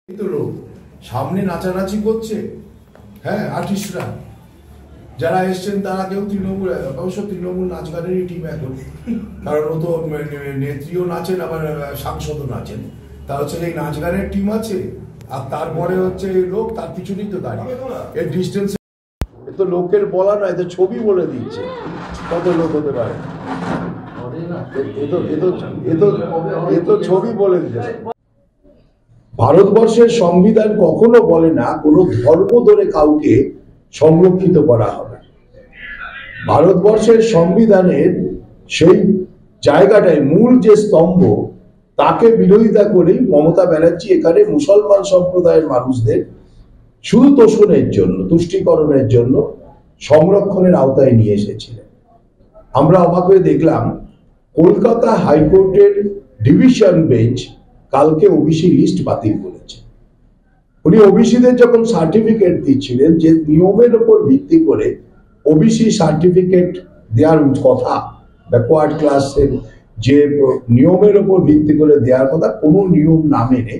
তো লোক সামনে নাচানাচি করছে। হ্যাঁ, আর্টিস্টরা যারা এসছেন তারা কেউ তৃণমূল, অবশ্য তৃণমূল নাচ গানেরই টিম এখন, কারণ ও তো নেত্রীও নাচেন আবার সাংসদও নাচেন। তা হচ্ছে এই নাচ গানের টিম আছে, আর তারপরে হচ্ছে লোক তার পিছনেই তো দাঁড়িয়ে। এর ডিস্টেন্স এ তো লোকের বলা নয়, এত ছবি বলে দিচ্ছে কত লোক হতে পারে। এ তো ছবি বলে দিচ্ছে। ভারতবর্ষের সংবিধান কখনো বলে না কোনো ধর্ম ধরে কাউকে সংরক্ষিত করা হবে। ভারতবর্ষের সংবিধানের সেই জায়গাটায় মূল যে স্তম্ভ, তাকে বিরোধিতা করেই মমতা ব্যানার্জি এখানে মুসলমান সম্প্রদায়ের মানুষদের শুধু তোষণের জন্য, তুষ্টিকরণের জন্য সংরক্ষণের আওতায় নিয়ে এসেছিলেন। আমরা অবাক হয়ে দেখলাম কলকাতা হাইকোর্টের ডিভিশন বেঞ্চ কালকে ওবিসি লিস্ট বাতিল করেছে। উনি ওবিসিদের যখন সার্টিফিকেট দিচ্ছিলেন, যে নিয়মের উপর ভিত্তি করে ওবিসি সার্টিফিকেট দেওয়ার কথা, ব্যাকওয়ার্ড ক্লাসের যে নিয়মের উপর ভিত্তি করে দেওয়ার কথা, কোনো নিয়ম না মেনে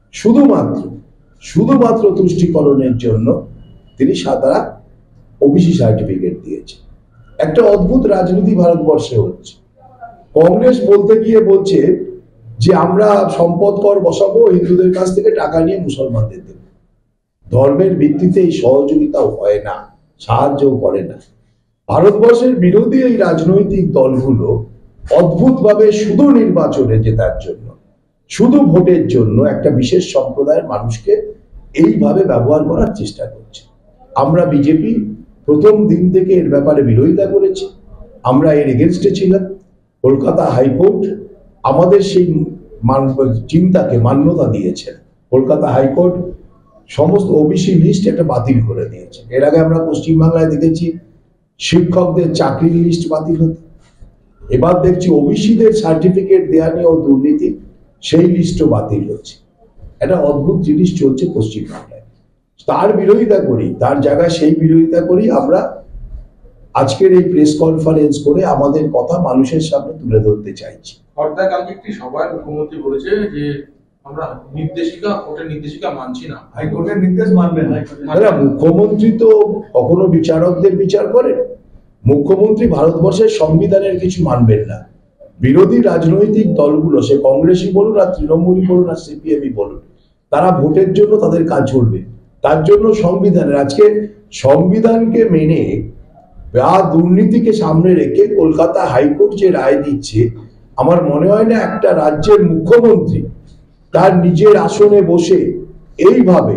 শুধুমাত্র তুষ্টিকরণের জন্য তিনি তারা ওবিসি সার্টিফিকেট দিয়েছে। একটা অদ্ভুত রাজনীতি ভারতবর্ষে হচ্ছে। কংগ্রেস বলতে গিয়ে বলছে যে আমরা সম্পদ কর বসাবো, হিন্দুদের কাছ থেকে টাকা নিয়ে মুসলমানদের দেব। ধর্মের ভিত্তিতে এই সহযোগিতাও হয় না, সাহায্যও করে না। ভারতবর্ষের বিরোধী এই রাজনৈতিক দলগুলো অদ্ভুতভাবে শুধু নির্বাচনে জেতার জন্য, শুধু ভোটের জন্য একটা বিশেষ সম্প্রদায়ের মানুষকে এইভাবে ব্যবহার করার চেষ্টা করছে। আমরা বিজেপি প্রথম দিন থেকে এর ব্যাপারে বিরোধিতা করেছি, আমরা এর এগেনস্টে ছিলাম। কলকাতা হাইকোর্ট আমাদের সেই চিন্তাকে মান্যতা দিয়েছেন। কলকাতা হাইকোর্ট সমস্ত ওবিসি লিস্ট একটা বাতিল করে দিয়েছে। এর আগে আমরা পশ্চিমবাংলায় দেখেছি শিক্ষকদের চাকরির লিস্ট বাতিল হতে, এবার দেখছি ওবিসিদের সার্টিফিকেট দেওয়া নিয়েও দুর্নীতি, সেই লিস্টও বাতিল হচ্ছে। একটা অদ্ভুত জিনিস চলছে পশ্চিমবাংলায়। তার বিরোধিতা করি, তার জায়গায় সেই বিরোধিতা করি আমরা আজকের এই প্রেস কনফারেন্স করে আমাদের কথা মানুষের সামনে তুলে ধরতে চাইছি। কালকে একটি সভায় মুখ্যমন্ত্রী বলেছে যে আমরা কোর্টের নির্দেশিকা মানছি না, হাইকোর্টের নির্দেশ মানবেন না। মুখ্যমন্ত্রী তো কখনো বিচারকদের বিচার করেন, মুখ্যমন্ত্রী ভারতবর্ষের সংবিধানের কিছু মানবেন না। বিরোধী রাজনৈতিক দলগুলো, সে কংগ্রেসই বলুন আর তৃণমূলই বলুন আর সিপিএমই বলুন, তারা ভোটের জন্য তাদের কাজ করবে। তার জন্য সংবিধানের, আজকে সংবিধানকে মেনে বা দুর্নীতিকে সামনে রেখে কলকাতা হাইকোর্ট যে রায় দিচ্ছে, আমার মনে হয় না একটা রাজ্যের মুখ্যমন্ত্রী তার নিজের আসনে বসে এইভাবে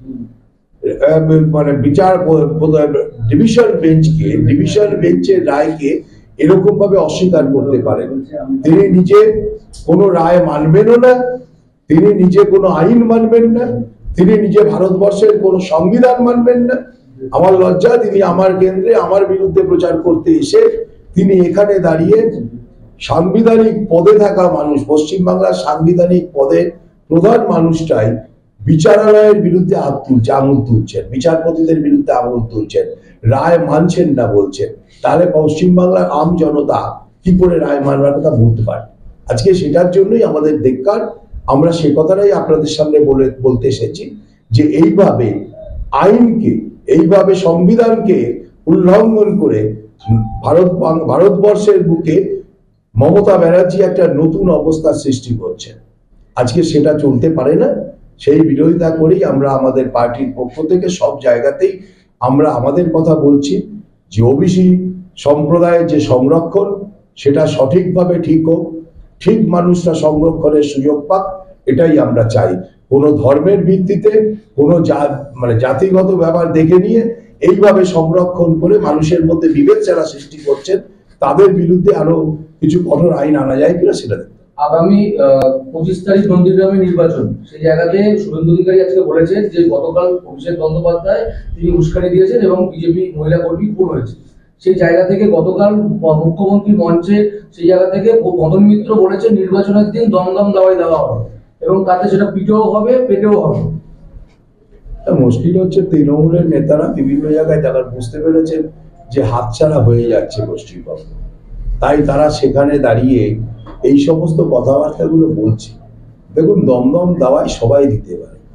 মানে ডিভিশন বেঞ্চের রায়কে এরকম ভাবে অস্বীকার করতে পারেন। তিনি নিজে কোনো রায় মানবেনও না, তিনি নিজে কোনো আইন মানবেন না, তিনি নিজে ভারতবর্ষের কোনো সংবিধান মানবেন না। আমার লজ্জা, তিনি আমার কেন্দ্রে আমার বিরুদ্ধে প্রচার করতে এসে তিনি এখানে দাঁড়িয়ে সাংবিধানিক পদে থাকা মানুষ, পশ্চিমবাংলার সাংবিধানিক পদে প্রধান মানুষটাই বিচারালয়ের বিরুদ্ধে আঙুল তুলছেন, বিচারপতিদের বিরুদ্ধে আঙুল তুলছেন, রায় মানছেন না বলছেন। তাহলে পশ্চিমবাংলার আম জনতা কি করে রায় মানবার কথা বলতে পারে? আজকে সেটার জন্যই আমাদের দেখকার, আমরা সে কথাটাই আপনাদের সামনে বলতে এসেছি যে এইভাবে আইনকে, এইভাবে সংবিধানকে উল্লঙ্ঘন করে ভারতবর্ষের বুকে মমতা ব্যানার্জি একটা নতুন অবস্থার সৃষ্টি করছেন। আজকে সেটা চলতে পারে না। সেই বিরোধিতা করেই আমরা আমাদের পার্টির পক্ষ থেকে সব জায়গাতেই আমরা আমাদের কথা বলছি যে ওবিসি সম্প্রদায়ের যে সংরক্ষণ, সেটা সঠিকভাবে ঠিক হোক, ঠিক মানুষরা সংরক্ষণের সুযোগ পাক, এটাই আমরা চাই। কোনো ধর্মের ভিত্তিতে, কোনো জাতিগত ব্যাপার দেখে নিয়ে এইভাবে সংরক্ষণ করে মানুষের মধ্যে বিভেদ যারা সৃষ্টি করছেন, তাদের বিরুদ্ধে আরো কিছু কঠোর আইন আনা যায় কিনা সেটা দেখতে। আগামী 25 তারিখ নন্দীগ্রামে নির্বাচন, সেই জায়গাতে শুভেন্দু অধিকারী আজকে বলেছেন যে গতকাল অভিষেক বন্দ্যোপাধ্যায় তিনি উস্কানি দিয়েছেন এবং বিজেপি মহিলা কর্মী খুন হয়েছে। সেই জায়গা থেকে গতকাল মুখ্যমন্ত্রী মঞ্চে সেই জায়গা থেকে মদন মিত্র বলেছে নির্বাচনের দিন দমদম দাওয়াই দেওয়া হবে এবং তাতে সেটা পিঠেও হবে পেটেও হবে। মুশকিল হচ্ছে তৃণমূলের নেতারা বিভিন্ন জায়গায় তারা বুঝতে পেরেছেন যে হাতছাড়া হয়ে যাচ্ছে পশ্চিমবঙ্গ, তাই তারা সেখানে দাঁড়িয়ে এই সমস্ত কথাবার্তাগুলো বলছে। দেখুন, দমদম দাওয়াই সবাই দিতে পারে,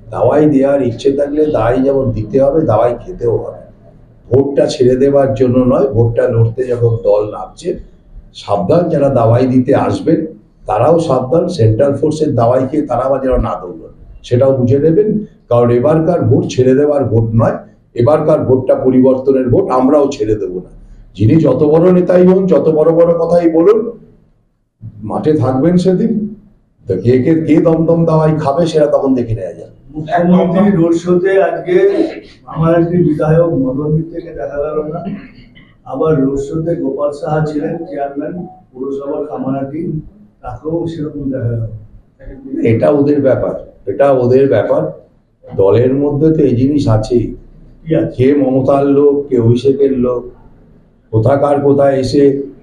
দাওয়াই দেওয়ার ইচ্ছে থাকলে দাওয়াই যেমন দিতে হবে, দাওয়াই খেতেও হবে। ভোটটা ছেড়ে দেওয়ার জন্য নয়, ভোটটা লড়তে যখন দল নামছে, সাবধান যারা দাওয়াই দিতে আসবেন তারাও সাবধান, সেন্ট্রাল ফোর্সের দাওয়াই খেয়ে তারা আবার যেন না দৌড়ন, সেটাও বুঝে নেবেন। কারণ এবারকার ভোট ছেড়ে দেওয়ার ভোট নয়, এবারকার ভোটটা পরিবর্তনের ভোট, আমরাও ছেড়ে দেবো না। যিনি যত বড় নেতাই হন, যত বড় বড় কথাই বলুন, মাঠে থাকবেন সেদিন, তো কে দমদম দাওয়াই খাবে সেটা তখন দেখে নেওয়া যাবে। মুখ্যমন্ত্রী রোড শোতে আজকে আমার একটি বিধায়ক মদনদীপ থেকে দেখা গেল না, আবার রোড শোতে গোপাল সাহা ছিলেন চেয়ারম্যান পুরসভার কামারাটি, তাকেও সেরকম দেখা গেল। এটা ওদের ব্যাপার, এটা ওদের ব্যাপার। দলের মধ্যে তো এই জিনিস আছেই, কি আছে? কে মমতার লোক, কে অভিষেকের লোক, কোথাকার কোথায় এসে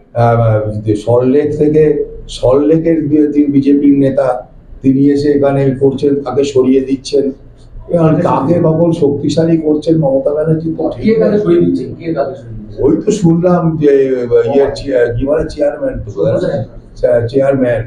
সল্টলেক থেকে, সল্টলেকের বিজেপির নেতা তিনি এসে এখানে করছেন, তাকে সরিয়ে দিচ্ছেন। এবার কাকে কখন শক্তিশালী করছেন মমতা ব্যানার্জি তো ঠিক কে কাকে নেই। সরিয়ে দিচ্ছে, কে কাকে সরিয়ে দিচ্ছে? ওই তো শুনলাম যে কি বলে চেয়ারম্যান, চেয়ারম্যান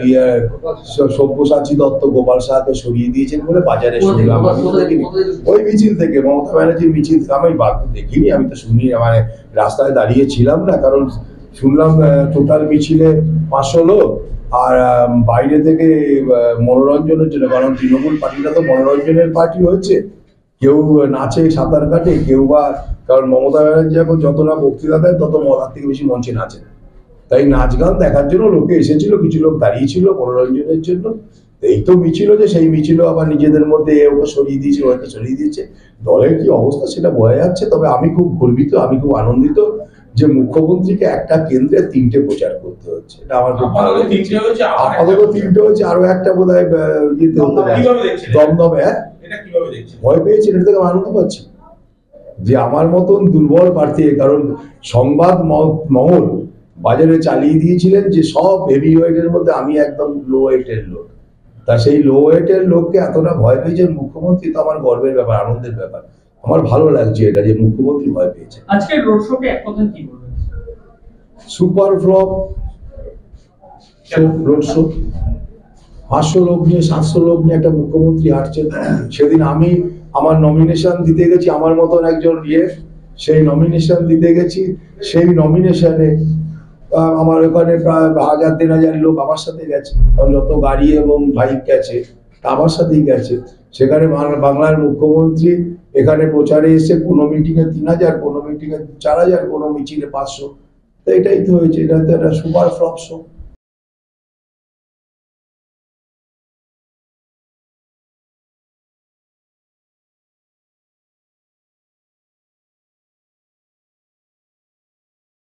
সব্যসাচী দত্ত গোপাল সাহাকে সরিয়ে দিয়েছেন বলে বাজারে শুনলাম। আমি তো দেখিনি। ওই মিছিল থেকে, মমতা ব্যানার্জির মিছিল থেকে। আমি দেখিনি, আমি তো শুনি, মানে রাস্তায় দাঁড়িয়ে ছিলাম না, কারণ শুনলাম টোটাল মিছিলে 500 লোক, আর বাইরে থেকে মনোরঞ্জনের জন্য, কারণ তৃণমূল পার্টিটা তো মনোরঞ্জনের পার্টি হয়েছে, কেউ নাচে সাঁতার কাটে, কেউ বা, কারণ মমতা ব্যানার্জি এখন যত না বক্তৃতা দেয় তত মজার থেকে বেশি মঞ্চে নাচে, তাই নাচ গান দেখার জন্য লোকে এসেছিল, কিছু লোক দাঁড়িয়েছিল মনোরঞ্জনের জন্য। এই তো মিছিল, যে সেই মিছিল আবার নিজেদের মধ্যে ওকে সরিয়ে দিয়েছে, ওকে সরিয়ে দিয়েছে। দলের কি অবস্থা সেটা বোঝা যাচ্ছে। তবে আমি খুব গর্বিত, আমি খুব আনন্দিত যে মুখ্যমন্ত্রীকে একটা কেন্দ্রে 3টে প্রচার করতে হচ্ছে, এটা আমার খুব ভালো আপাতত লেগেছে। 3টে হয়েছে, আপাতত 3টে হচ্ছে, আরো একটা বোধ হয় ইয়েতে হতে পারে, কিভাবে দেখছেন? দমদমে। এটা কিভাবে দেখছেন? ভয় পেয়েছি, এটা থেকে আমি আনন্দ পাচ্ছি যে আমার মতন দুর্বল প্রার্থী, কারণ সংবাদ মহল বাজারে চালিয়ে দিয়েছিলেন যে সব হেভি ওয়েটের মধ্যে আমি একদম লো ওয়েটের লোক, তা সেই লো ওয়েটের লোককে এতটা ভয় পেয়েছেন মুখ্যমন্ত্রী, তো আমার গর্বের ব্যাপার, আনন্দের ব্যাপার। আমার ভালো লাগছে এটা যে মুখ্যমন্ত্রী ভয় পেয়েছে। আজকের রোড শোকে এক কথায় কি বলবেন? সুপার ফ্লপ রোড শো, 500 লোক নিয়ে, 700 লোক নিয়ে একটা মুখ্যমন্ত্রী হাঁটছেন। সেদিন আমি আমার নমিনেশন দিতে গেছি, আমার মতন একজন সেই নমিনেশন দিতে গেছি, সেই নমিনেশনে আমার ওখানে প্রায় 1000-1500 লোক আমার সাথে গেছে, কারণ যত গাড়ি এবং বাইক গেছে তা আমার সাথেই গেছে। সেখানে বাংলার মুখ্যমন্ত্রী এখানে প্রচারে এসে কোনো মিটিংয়ে 3000, কোনো মিটিংয়ে 4000, কোনো মিছিলে 500। তো এটাই তো হয়েছে, এটা তো একটা সুপার ফ্লপ শো।